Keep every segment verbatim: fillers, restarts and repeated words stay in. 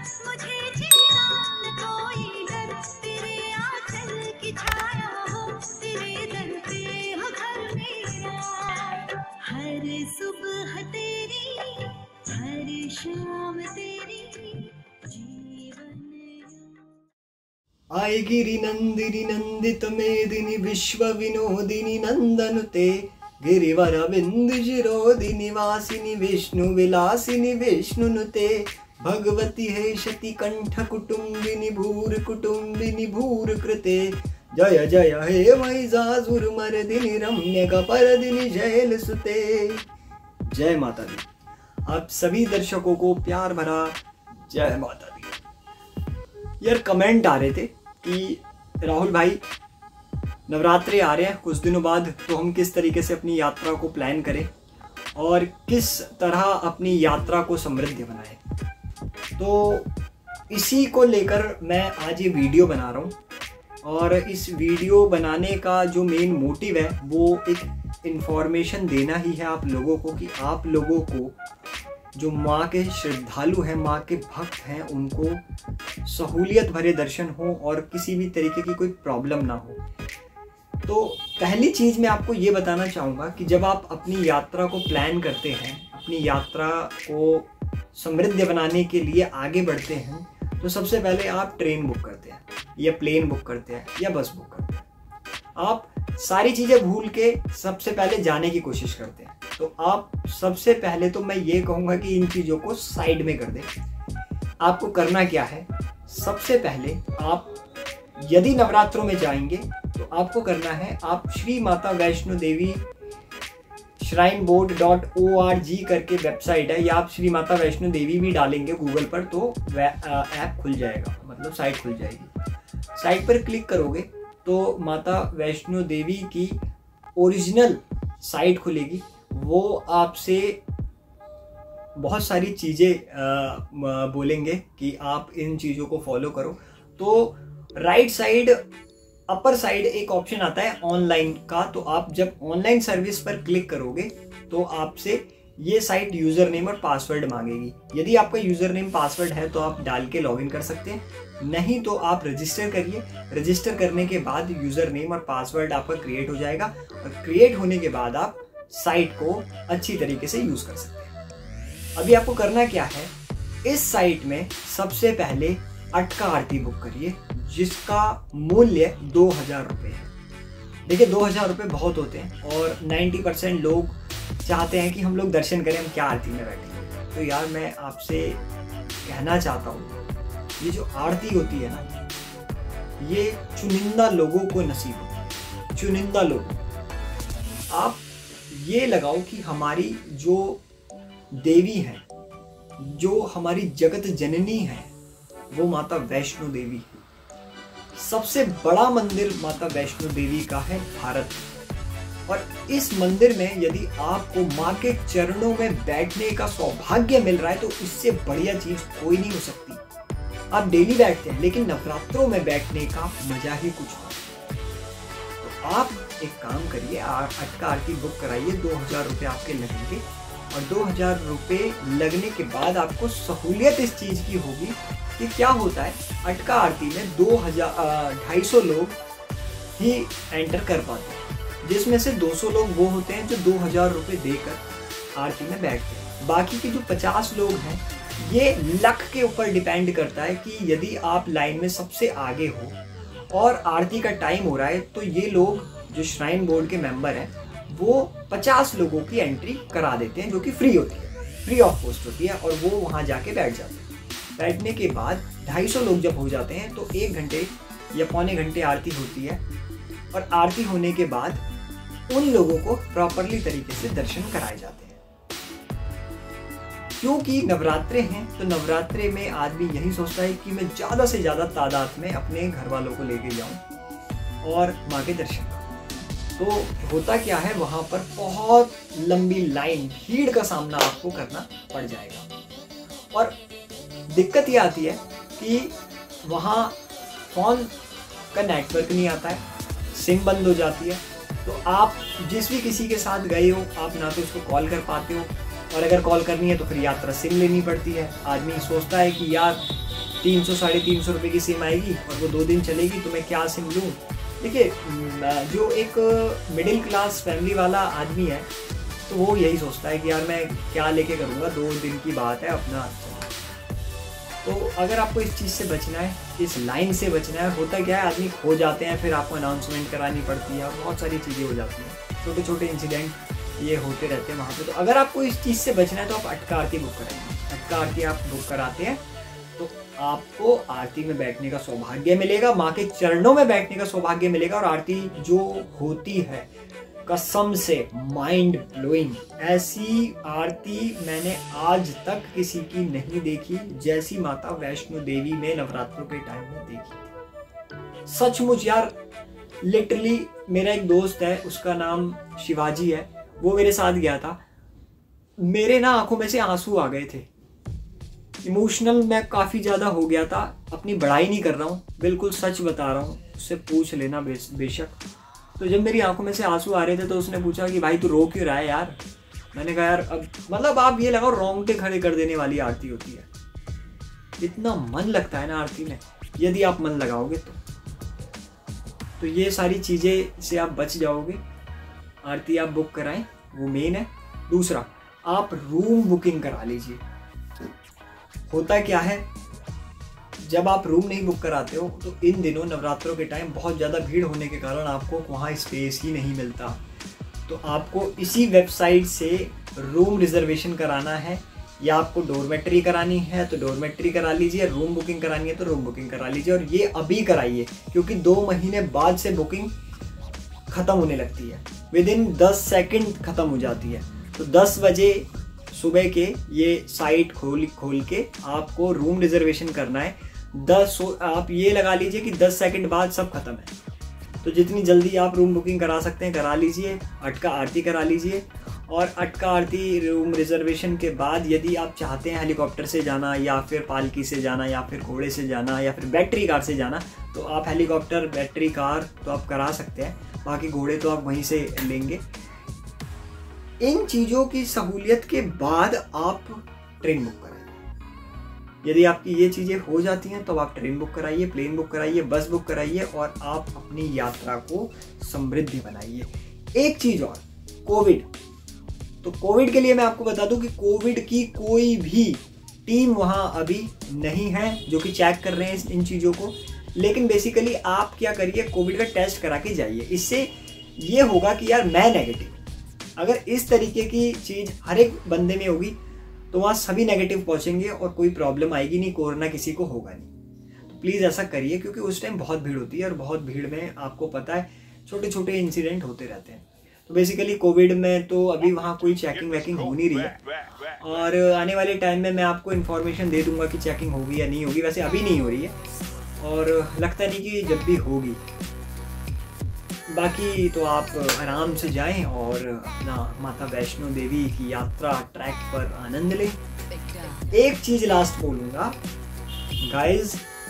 मुझे जीना न कोई डर, तेरे आंचल की छाया हो, तेरे दर पे हो घर मेरा। हर सुबह तेरी, हर शाम तेरी, जीवन आए गिरि नंदिनी नंदित मेदिनी विश्व विनोदिनी नंदनुते, गिरिवर बिंदुशिरोदिनी वासिनी विष्णु विलासिनी विष्णुनुते, भगवती हेशति कंठ कुटुंबिनी भूर कुटुंबिनी भूर कृते, जय जय हे महिषासुर मर्दिनी रम्य कपर्दिनी जैल सुते। जय माता दी। आप सभी दर्शकों को प्यार भरा जय माता दी। यार कमेंट आ रहे थे कि राहुल भाई नवरात्रे आ रहे हैं कुछ दिनों बाद, तो हम किस तरीके से अपनी यात्रा को प्लान करें और किस तरह अपनी यात्रा को समृद्ध बनाएं। तो इसी को लेकर मैं आज ये वीडियो बना रहा हूँ। और इस वीडियो बनाने का जो मेन मोटिव है वो एक इन्फॉर्मेशन देना ही है आप लोगों को, कि आप लोगों को जो माँ के श्रद्धालु हैं, माँ के भक्त हैं, उनको सहूलियत भरे दर्शन हो और किसी भी तरीके की कोई प्रॉब्लम ना हो। तो पहली चीज़ मैं आपको ये बताना चाहूँगा कि जब आप अपनी यात्रा को प्लान करते हैं, अपनी यात्रा को समृद्ध बनाने के लिए आगे बढ़ते हैं, तो सबसे पहले आप ट्रेन बुक करते हैं या प्लेन बुक करते हैं या बस बुक करते हैं। आप सारी चीज़ें भूल के सबसे पहले जाने की कोशिश करते हैं। तो आप सबसे पहले तो मैं ये कहूँगा कि इन चीज़ों को साइड में कर दें। आपको करना क्या है, सबसे पहले आप यदि नवरात्रों में जाएंगे तो आपको करना है, आप Shri Mata Vaishno Devi shrine board dot O R G करके वेबसाइट है, या आप श्री माता वैष्णो देवी भी डालेंगे गूगल पर तो ऐप खुल जाएगा, मतलब साइट खुल जाएगी। साइट पर क्लिक करोगे तो माता वैष्णो देवी की ओरिजिनल साइट खुलेगी। वो आपसे बहुत सारी चीज़ें बोलेंगे कि आप इन चीज़ों को फॉलो करो। तो राइट साइड अपर साइड एक ऑप्शन आता है ऑनलाइन का, तो आप जब ऑनलाइन सर्विस पर क्लिक करोगे तो आपसे ये साइट यूज़र नेम और पासवर्ड मांगेगी। यदि आपका यूज़र नेम पासवर्ड है तो आप डाल के लॉगिन कर सकते हैं, नहीं तो आप रजिस्टर करिए। रजिस्टर करने के बाद यूज़र नेम और पासवर्ड आपका क्रिएट हो जाएगा, और क्रिएट होने के बाद आप साइट को अच्छी तरीके से यूज़ कर सकते हैं। अभी आपको करना क्या है, इस साइट में सबसे पहले अटका आरती बुक करिए, जिसका मूल्य दो हजार रुपये है। देखिए दो हजार रुपये बहुत होते हैं और नब्बे परसेंट लोग चाहते हैं कि हम लोग दर्शन करें, हम क्या आरती में बैठे। तो यार मैं आपसे कहना चाहता हूँ, ये जो आरती होती है ना, ये चुनिंदा लोगों को नसीब होती है, चुनिंदा लोगों। आप ये लगाओ कि हमारी जो देवी है, जो हमारी जगत जननी है, वो माता वैष्णो देवी है। सबसे बड़ा मंदिर माता वैष्णो देवी का है भारत, और इस मंदिर में यदि आपको माँ के चरणों में बैठने का सौभाग्य मिल रहा है तो इससे बढ़िया चीज कोई नहीं हो सकती। आप डेली बैठते हैं, लेकिन नवरात्रों में बैठने का मजा ही कुछ और। तो आप एक काम करिए, अटका आरती बुक कराइए, दो हजार रुपये आपके लगेंगे, और दो हजार रुपये लगने के बाद आपको सहूलियत इस चीज की होगी कि क्या होता है, अटका आरती में दो हजार ढाई सौ लोग ही एंटर कर पाते हैं, जिसमें से दो सौ लोग वो होते हैं जो दो हजार रुपये देकर आरती में बैठते हैं। बाकी के जो पचास लोग हैं, ये लक के ऊपर डिपेंड करता है कि यदि आप लाइन में सबसे आगे हो और आरती का टाइम हो रहा है, तो ये लोग जो श्राइन बोर्ड के मेंबर हैं वो पचास लोगों की एंट्री करा देते हैं, जो कि फ्री होती है, फ्री ऑफ कॉस्ट होती है, और वो वहाँ जाके बैठ जाते हैं। बैठने के बाद ढाई सौ लोग जब हो जाते हैं तो एक घंटे या पौने घंटे आरती होती है, और आरती होने के बाद उन लोगों को प्रॉपरली तरीके से दर्शन कराए जाते हैं। क्योंकि नवरात्रे हैं, तो नवरात्रे में आदमी यही सोचता है कि मैं ज़्यादा से ज़्यादा तादाद में अपने घर वालों को लेके जाऊं और माँ के दर्शन करूं। तो होता क्या है, वहाँ पर बहुत लंबी लाइन, भीड़ का सामना आपको करना पड़ जाएगा। और दिक्कत ये आती है कि वहाँ फ़ोन का नेटवर्क नहीं आता है, सिम बंद हो जाती है। तो आप जिस भी किसी के साथ गए हो, आप ना तो उसको कॉल कर पाते हो, और अगर कॉल करनी है तो फिर यात्रा सिम लेनी पड़ती है। आदमी सोचता है कि यार तीन सौ साढ़े तीन सौ रुपये की सिम आएगी और वो दो दिन चलेगी, तो मैं क्या सिम लूँ। देखिए, जो एक मिडिल क्लास फैमिली वाला आदमी है तो वो यही सोचता है कि यार मैं क्या लेके करूँगा, दो दिन की बात है अपना। तो अगर आपको इस चीज़ से बचना है, इस लाइन से बचना है, होता क्या है आदमी खो जाते हैं, फिर आपको अनाउंसमेंट करानी पड़ती है, बहुत सारी चीज़ें हो जाती हैं, छोटे छोटे इंसिडेंट ये होते रहते हैं वहाँ पे। तो अगर आपको इस चीज़ से बचना है तो आप अटका आरती बुक कराएंगे। अटका आरती आप बुक कराते हैं तो आपको आरती में बैठने का सौभाग्य मिलेगा, माँ के चरणों में बैठने का सौभाग्य मिलेगा। और आरती जो होती है कसम से माइंड ब्लोइंग, ऐसी आरती मैंने आज तक किसी की नहीं देखी जैसी माता वैष्णो देवी में नवरात्रों के टाइम में देखी। सचमुच यार, लिटरली मेरा एक दोस्त है, उसका नाम शिवाजी है, वो मेरे साथ गया था। मेरे ना आंखों में से आंसू आ गए थे, इमोशनल मैं काफ़ी ज़्यादा हो गया था। अपनी बड़ाई नहीं कर रहा हूँ, बिल्कुल सच बता रहा हूँ, उससे पूछ लेना बेशक। तो जब मेरी आंखों में से आंसू आ रहे थे तो उसने पूछा कि भाई तू रो क्यों रहा है यार। मैंने कहा यार अब मतलब आप ये लगाओ रोंगटे खड़े कर देने वाली आरती होती है, इतना मन लगता है ना आरती में, यदि आप मन लगाओगे तो तो ये सारी चीज़ें से आप बच जाओगे। आरती आप बुक कराएं, वो मेन है। दूसरा, आप रूम बुकिंग करा लीजिए। होता क्या है, जब आप रूम नहीं बुक कराते हो तो इन दिनों नवरात्रों के टाइम बहुत ज़्यादा भीड़ होने के कारण आपको वहाँ स्पेस ही नहीं मिलता। तो आपको इसी वेबसाइट से रूम रिजर्वेशन कराना है, या आपको डोरमेट्री करानी है तो डोरमेट्री करा लीजिए, रूम बुकिंग करानी है तो रूम बुकिंग करा लीजिए। और ये अभी कराइए क्योंकि दो महीने बाद से बुकिंग ख़त्म होने लगती है, विद इन दस सेकेंड ख़त्म हो जाती है। तो दस बजे सुबह के ये साइट खोल खोल के आपको रूम रिजर्वेशन करना है। दस आप ये लगा लीजिए कि दस सेकंड बाद सब खत्म है। तो जितनी जल्दी आप रूम बुकिंग करा सकते हैं करा लीजिए, अटका आरती करा लीजिए। और अटका आरती रूम रिजर्वेशन के बाद यदि आप चाहते हैं हेलीकॉप्टर से जाना या फिर पालकी से जाना या फिर घोड़े से जाना या फिर बैटरी कार से जाना, तो आप हेलीकॉप्टर बैटरी कार तो आप करा सकते हैं, बाकी घोड़े तो आप वहीं से लेंगे। इन चीज़ों की सहूलियत के बाद आप ट्रेन बुक कराइए। यदि आपकी ये चीज़ें हो जाती हैं तो आप ट्रेन बुक कराइए, प्लेन बुक कराइए, बस बुक कराइए और आप अपनी यात्रा को समृद्धि बनाइए। एक चीज़ और, कोविड। तो कोविड के लिए मैं आपको बता दूं कि कोविड की कोई भी टीम वहाँ अभी नहीं है जो कि चेक कर रहे हैं इन चीज़ों को। लेकिन बेसिकली आप क्या करिए, कोविड का टेस्ट करा के जाइए। इससे ये होगा कि यार मैं नेगेटिव। अगर इस तरीके की चीज़ हर एक बंदे में होगी तो वहाँ सभी नेगेटिव पहुँचेंगे और कोई प्रॉब्लम आएगी नहीं, कोरोना किसी को होगा नहीं। तो प्लीज़ ऐसा करिए क्योंकि उस टाइम बहुत भीड़ होती है और बहुत भीड़ में आपको पता है छोटे छोटे इंसिडेंट होते रहते हैं। तो बेसिकली कोविड में तो अभी वहाँ कोई चेकिंग वैकिंग हो नहीं रही है और आने वाले टाइम में मैं आपको इन्फॉर्मेशन दे दूंगा कि चेकिंग होगी या नहीं होगी। वैसे अभी नहीं हो रही है और लगता नहीं कि जब भी होगी। बाकी तो आप आराम से जाएं और अपना माता वैष्णो देवी की यात्रा ट्रैक पर आनंद लें। एक चीज लास्ट बोलूंगा गाइस,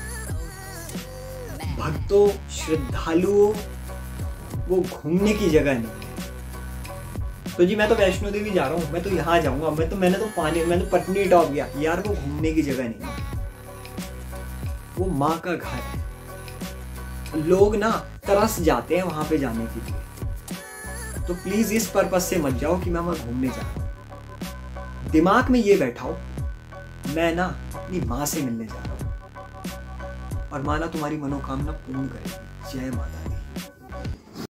भक्तों श्रद्धालुओं, वो घूमने की जगह नहीं है। तो जी मैं तो वैष्णो देवी जा रहा हूँ, मैं तो यहाँ जाऊंगा, मैं तो मैंने तो पानी मैं तो पटनी टॉप गया यार, वो घूमने की जगह नहीं है, वो माँ का घर है। लोग ना तरस जाते हैं वहां पे जाने के लिए। तो प्लीज इस पर्पस से मत जाओ कि मैं वहां घूमने जा रहा हूं। दिमाग में ये बैठाओ मैं ना अपनी माँ से मिलने जा रहा हूं और माँ ना तुम्हारी मनोकामना पूर्ण करेगी। जय माता।